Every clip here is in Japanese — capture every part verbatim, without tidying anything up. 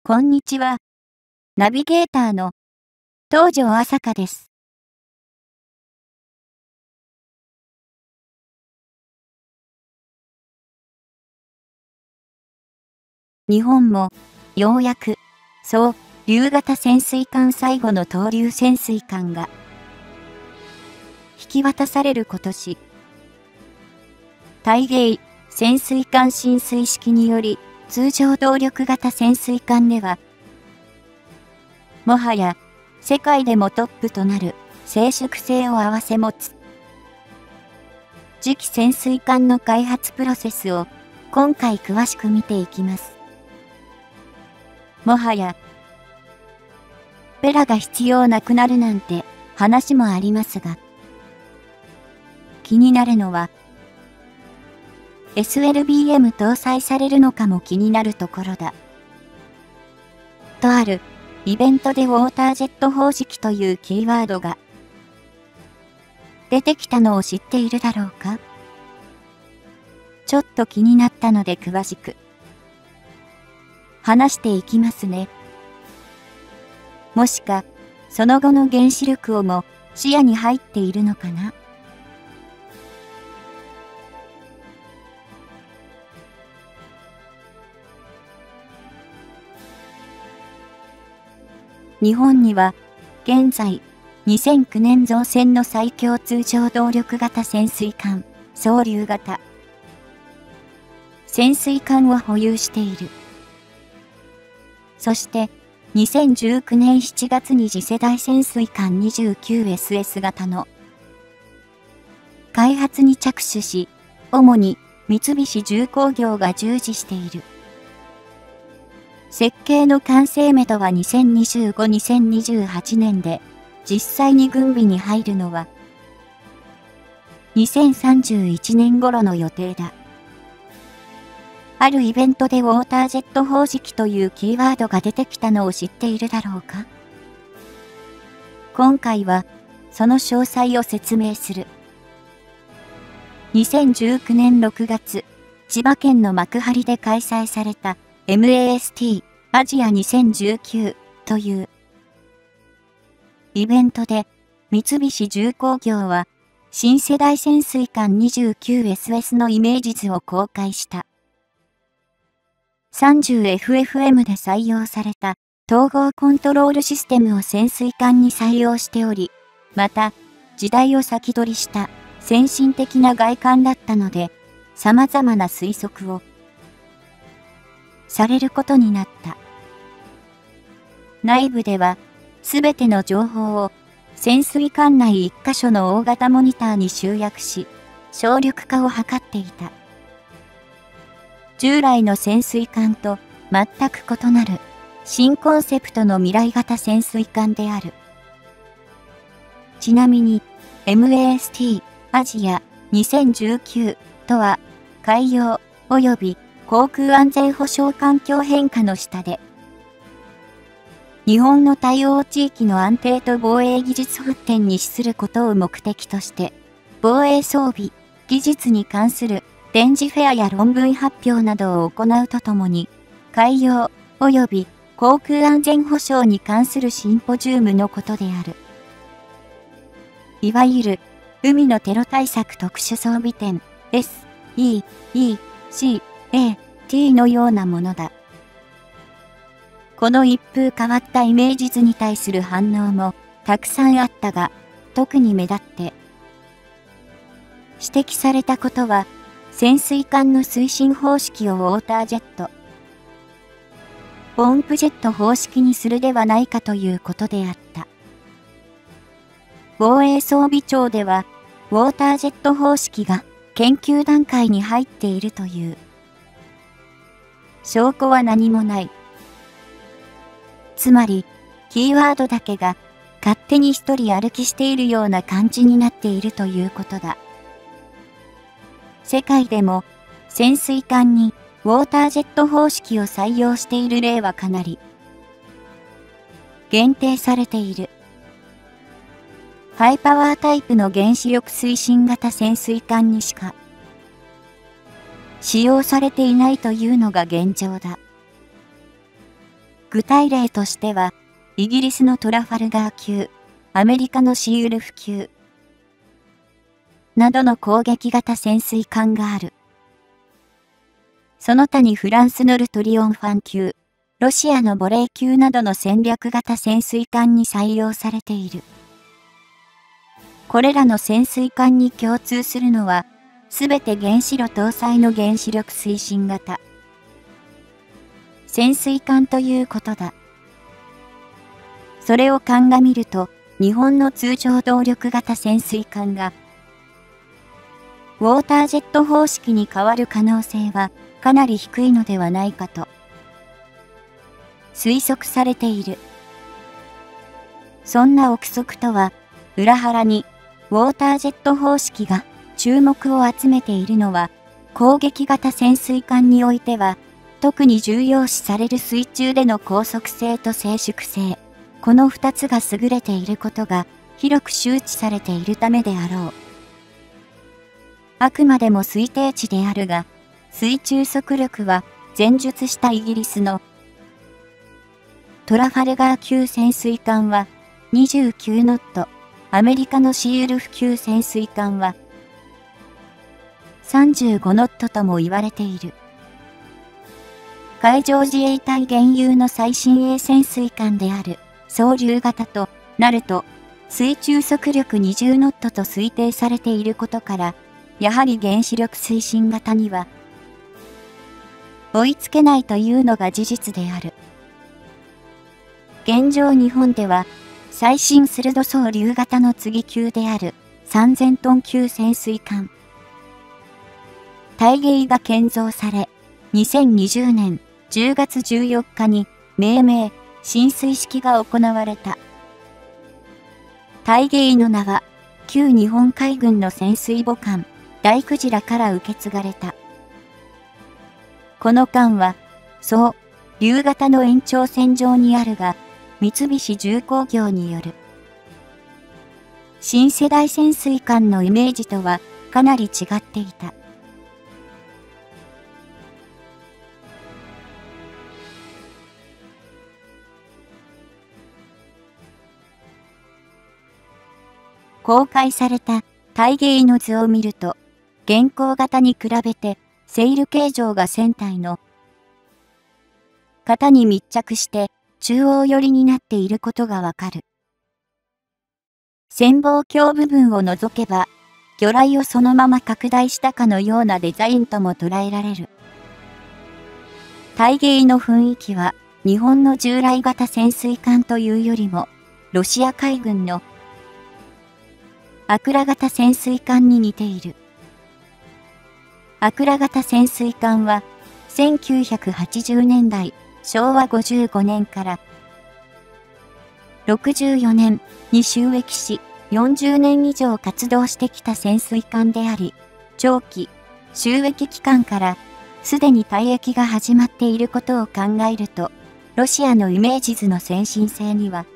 こんにちは。ナビゲーターの東條朝香です。日本もようやく総流型潜水艦最後の東流潜水艦が引き渡される今年、大芸潜水艦進水式により通常動力型潜水艦ではもはや世界でもトップとなる静粛性を併せ持つ次期潜水艦の開発プロセスを今回詳しく見ていきます。もはやペラが必要なくなるなんて話もありますが、気になるのは エスエルビーエム 搭載されるのかも気になるところだ。とあるイベントでウォータージェット方式というキーワードが出てきたのを知っているだろうか？ちょっと気になったので詳しく話していきますね。もしか、その後の原子力をも視野に入っているのかな？日本には、現在、にせんきゅうねん造船の最強通常動力型潜水艦、総流型潜水艦を保有している。そして、にせんじゅうきゅうねんしちがつに次世代潜水艦 にじゅうきゅうエスエス 型の開発に着手し、主に三菱重工業が従事している。設計の完成目途はにせんにじゅうご、にせんにじゅうはちねんで、実際に軍備に入るのはにせんさんじゅういちねん頃の予定だ。あるイベントでウォータージェット方式というキーワードが出てきたのを知っているだろうか？今回はその詳細を説明する。にせんじゅうきゅうねんろくがつ、千葉県の幕張で開催された エムエーエスティー アジアにせんじゅうきゅうというイベントで三菱重工業は新世代潜水艦 にじゅうきゅうエスエス のイメージ図を公開した。さんじゅうエフエフエム で採用された統合コントロールシステムを潜水艦に採用しており、また時代を先取りした先進的な外観だったので、様々な推測をされることになった。内部では、すべての情報を潜水艦内一箇所の大型モニターに集約し、省力化を図っていた。従来の潜水艦と全く異なる新コンセプトの未来型潜水艦である。ちなみに エムエーエスティー アジアにせんじゅうきゅうとは海洋及び航空安全保障環境変化の下で日本の対応地域の安定と防衛技術発展に資することを目的として防衛装備、技術に関する展示フェアや論文発表などを行うとともに、海洋及び航空安全保障に関するシンポジウムのことである。いわゆる、海のテロ対策特殊装備展 エスイーイーシーエーティー のようなものだ。この一風変わったイメージ図に対する反応もたくさんあったが、特に目立って指摘されたことは、潜水艦の推進方式をウォータージェット、ポンプジェット方式にするではないかということであった。防衛装備庁では、ウォータージェット方式が研究段階に入っているという。証拠は何もない。つまり、キーワードだけが勝手に一人歩きしているような感じになっているということだ。世界でも潜水艦にウォータージェット方式を採用している例はかなり限定されている。ハイパワータイプの原子力推進型潜水艦にしか使用されていないというのが現状だ。 具体例としては、イギリスのトラファルガー級、アメリカのシーウルフ級、などの攻撃型潜水艦がある。その他にフランスのルトリオンファン級、ロシアのボレー級などの戦略型潜水艦に採用されている。これらの潜水艦に共通するのは、すべて原子炉搭載の原子力推進型潜水艦ということだ。それを鑑みると、日本の通常動力型潜水艦が、ウォータージェット方式に変わる可能性はかなり低いのではないかと推測されている。そんな憶測とは、裏腹に、ウォータージェット方式が注目を集めているのは、攻撃型潜水艦においては、特に重要視される水中での高速性と静粛性、この二つが優れていることが広く周知されているためであろう。あくまでも推定値であるが、水中速力は前述したイギリスのトラファルガー級潜水艦はにじゅうきゅうノット、アメリカのシーウルフ級潜水艦はさんじゅうごノットとも言われている。海上自衛隊現有の最新鋭潜水艦である双竜型となると、水中速力にじゅうノットと推定されていることから、やはり原子力推進型には追いつけないというのが事実である。現状日本では最新鋭双竜型の次級であるさんぜんトン級潜水艦大鯨が建造され、にせんにじゅうねんじゅうがつじゅうよっかに命名、進水式が行われた。大鯨の名は旧日本海軍の潜水母艦大クジラから受け継がれた。この艦は、そう、竜型の延長線上にあるが、三菱重工業による。新世代潜水艦のイメージとはかなり違っていた。公開された大鯨の図を見ると、現行型に比べて、セイル形状が船体の型に密着して中央寄りになっていることがわかる。潜望鏡部分を除けば、魚雷をそのまま拡大したかのようなデザインとも捉えられる。大鯨の雰囲気は、日本の従来型潜水艦というよりも、ロシア海軍のアクラ型潜水艦に似ている。アクラ型潜水艦は、せんきゅうひゃくはちじゅうねんだい、しょうわごじゅうごねんからろくじゅうよねんに就役し、よんじゅうねん以上活動してきた潜水艦であり、長期、就役期間から、すでに退役が始まっていることを考えると、ロシアのイメージ図の先進性には、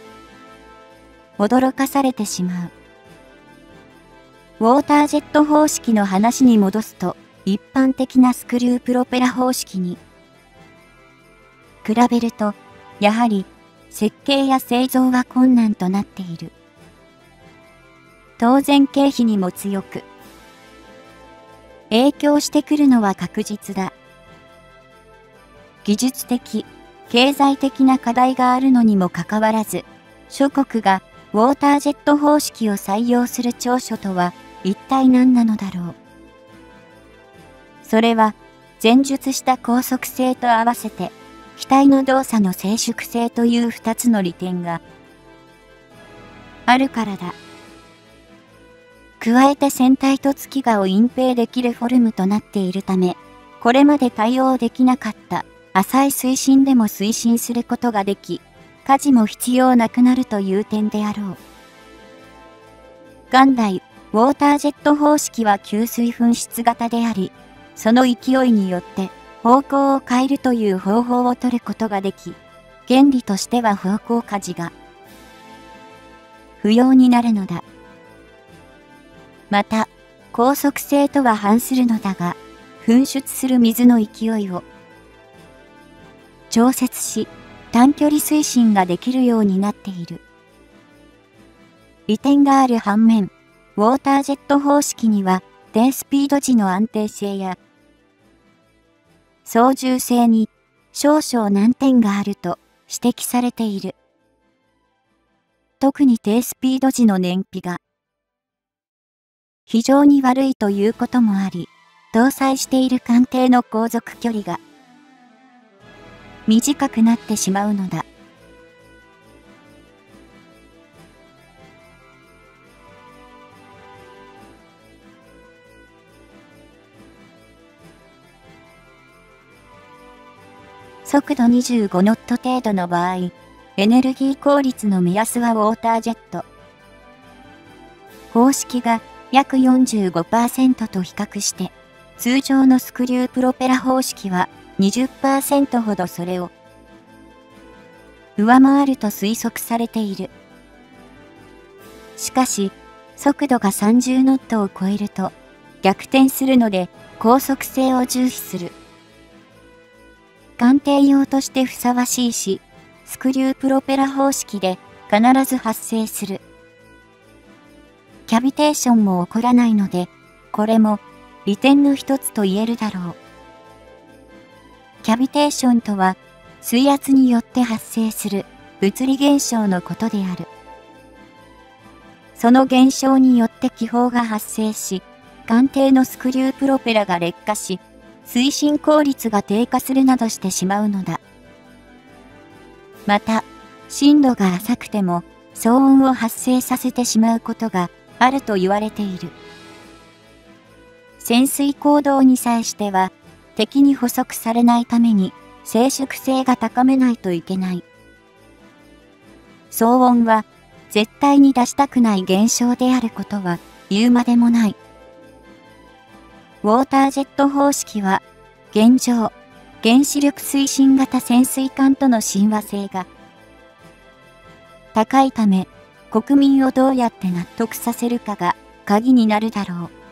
驚かされてしまう。ウォータージェット方式の話に戻すと、一般的なスクリュープロペラ方式に比べると、やはり設計や製造は困難となっている。当然経費にも強く、影響してくるのは確実だ。技術的、経済的な課題があるのにもかかわらず、諸国がウォータージェット方式を採用する長所とは一体何なのだろう。それは前述した高速性と合わせて機体の動作の静粛性という二つの利点があるからだ。加えて船体と月がを隠蔽できるフォルムとなっているため、これまで対応できなかった浅い水深でも推進することができ、舵も必要なくなるという点であろう。元来、ウォータージェット方式は吸水噴出型であり、その勢いによって方向を変えるという方法を取ることができ、原理としては方向舵が不要になるのだ。また、高速性とは反するのだが、噴出する水の勢いを調節し、 短距離推進ができるようになっている。利点がある反面、ウォータージェット方式には低スピード時の安定性や操縦性に少々難点があると指摘されている。特に低スピード時の燃費が非常に悪いということもあり、搭載している艦艇の航続距離が短くなってしまうのだ。速度にじゅうごノット程度の場合、エネルギー効率の目安はウォータージェット方式が約 よんじゅうごパーセント と比較して、通常のスクリュープロペラ方式は にじゅっパーセント ほどそれを上回ると推測されている。しかし、速度がさんじゅうノットを超えると逆転するので高速性を重視する。艦艇用としてふさわしいし、スクリュープロペラ方式で必ず発生する。キャビテーションも起こらないので、これも利点の一つと言えるだろう。キャビテーションとは、水圧によって発生する物理現象のことである。その現象によって気泡が発生し、艦艇のスクリュープロペラが劣化し、推進効率が低下するなどしてしまうのだ。また、深度が浅くても騒音を発生させてしまうことがあると言われている。潜水行動に際しては、敵に捕捉されないために静粛性が高めないといけない。騒音は絶対に出したくない現象であることは言うまでもない。ウォータージェット方式は、現状、原子力推進型潜水艦との親和性が高いため、国民をどうやって納得させるかが鍵になるだろう。